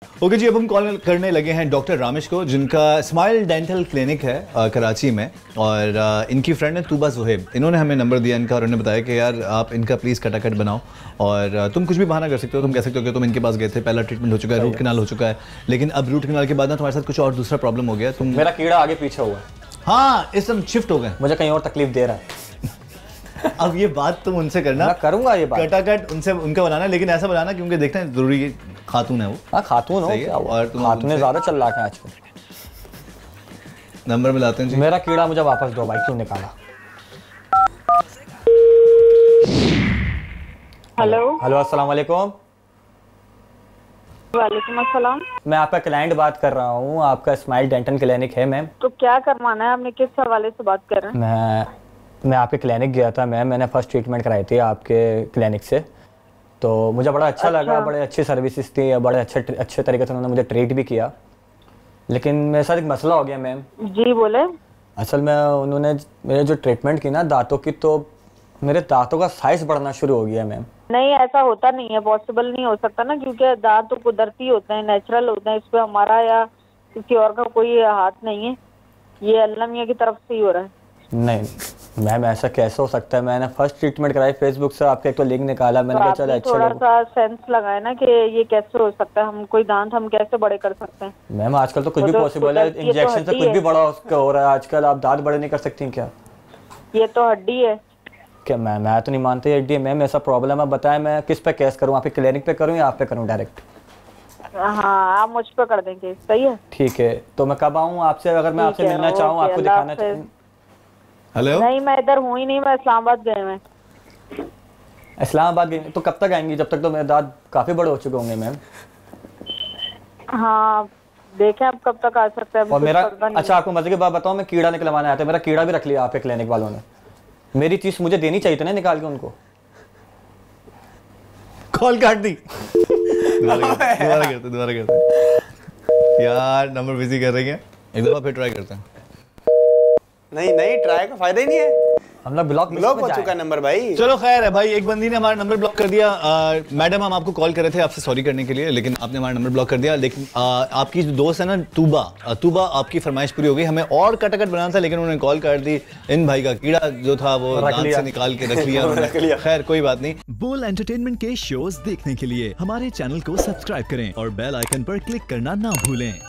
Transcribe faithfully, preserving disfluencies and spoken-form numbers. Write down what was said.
Okay जी, अब हम call करने लगे हैं डॉक्टर रामेश को, जिनका स्माइल डेंटल क्लिनिक है आ, कराची में। और आ, इनकी फ्रेंड है तूबा ज़ुहैब, इन्होंने हमें नंबर दिया इनका और उन्होंने बताया कि यार आप इनका प्लीज़ कटाकट बनाओ और आ, तुम कुछ भी बहाना कर सकते हो। तुम कह सकते हो कि तुम इनके पास गए थे, पहला ट्रीटमेंट हो चुका है, रूट कनाल हो चुका है, लेकिन अब रूट कनाल के बाद ना तुम्हारे साथ कुछ और दूसरा प्रॉब्लम हो गया। तुम मेरा कीड़ा आगे पीछे हुआ है। हाँ, इस समय शिफ्ट हो गए, मुझे कहीं और तकलीफ दे रहा है। अब ये बात तुम उनसे करना, मैं करूंगा ये बात, कटाकट उनसे उनका बनाना, लेकिन ऐसा बनाना क्योंकि देखते हैं जरूरी खातून है वो। हाँ खातून हो, क्या हुआ? और खातून ज्यादा चल रहा है आजकल। नंबर मिलाते हैं जी। मेरा कीड़ा मुझे वापस दो भाई, क्यों निकाला? हेलो हेलो, अस्सलाम वालेकुम। वालेकुम अस्सलाम। मैं आपका क्लाइंट बात कर रहा हूँ, आपका स्माइल डेंटल क्लिनिक है मैम। तो क्या करवाना है आपने, किस हवाले से बात कर रहे हैं? मैं मैं आपके क्लिनिक गया था मैम, मैंने फर्स्ट ट्रीटमेंट कराई थी आपके क्लिनिक से, तो मुझे बड़ा अच्छा, अच्छा। लगा, बड़े अच्छी सर्विसेज थी, बड़े अच्छे अच्छे तरीके से उन्होंने मुझे ट्रीट भी किया। लेकिन मेरे साथ एक मसला हो गया मैम। जी बोले। असल में उन्होंने मेरे जो ट्रीटमेंट की ना दांतों की, तो मेरे दांतों का साइज बढ़ना शुरू हो गया मैम। नहीं, ऐसा होता नहीं है, पॉसिबल नहीं हो सकता ना, क्योंकि दांत तो कुदरती होते हैं, नेचुरल होते हैं, इस पे हमारा या किसी और का कोई हाथ नहीं है, ये अल्लाह मियां की तरफ से ही हो रहा है। नहीं मैम, ऐसा कैसे हो सकता है? मैंने फर्स्ट ट्रीटमेंट कराई फेसबुक से, आपका एक तो लिंक निकाला, मैंने कहा चलो अच्छा थोड़ा सा सेंस लगाए ना कि ये कैसे हो सकता है, हम कोई दांत हम कैसे बड़े कर सकते हैं? मैम आजकल तो कुछ भी पॉसिबल है, इंजेक्शन से कुछ भी बड़ा हो रहा है आजकल, आप दांत बड़े नहीं कर सकती क्या? ये तो हड्डी है। क्या मैम, मैं तो नहीं मानती हड्डी है मैम, ऐसा प्रॉब्लम है, बताएं मैं किस पे केस करूँ, आपके क्लिनिक पे करूँ या आप पे करूँ डायरेक्ट? हाँ, आप मुझ पे कर देंगे, सही है। ठीक है, तो मैं कब आऊँ आपसे, अगर मैं आपसे मिलना चाहूँ, आपको दिखाना चाहूँ? हेलो। नहीं, मैं इधर हूँ ही नहीं, मैं इस्लामाबाद गए मैं। इस्लामाबाद गए तो कब तक आएंगी? जब तक तो मेरे दांत काफी बड़े हो चुके होंगे मैम। हाँ देखें आप कब तक आ सकते हैं। और मेरा अच्छा, आपको मजे की बात बताऊं, मैं कीड़ा निकलवाने आया था, मेरा कीड़ा भी रख लिया आपके क्लिनिक वालों ने। मेरी चीज मुझे देनी चाहिए थी ना निकाल के उनको। कॉल काट दी। दोबारा करते दोबारा करते यार, नंबर बिजी कर रही है, एक दफा फिर ट्राई करते हैं। नहीं नहीं, ट्राई का फायदा ही नहीं है, हम लोग ब्लॉक ब्लॉक हो चुका नंबर भाई। चलो खैर है भाई, एक बंदी ने हमारा नंबर ब्लॉक कर दिया। मैडम हम आपको कॉल कर रहे थे आपसे सॉरी करने के लिए, लेकिन आपने हमारा नंबर ब्लॉक कर दिया। लेकिन आ, आपकी जो दोस्त है ना तूबा, तूबा आपकी फरमाइश पूरी हो गई, हमें और कटाकट बनाना था, लेकिन उन्होंने कॉल कर दी। इन भाई का कीड़ा जो था वो दांत से निकाल के रख लिया। खैर कोई बात नहीं। बोल एंटरटेनमेंट के शोज देखने के लिए हमारे चैनल को सब्सक्राइब करें और बेल आइकन पर क्लिक करना ना भूलें।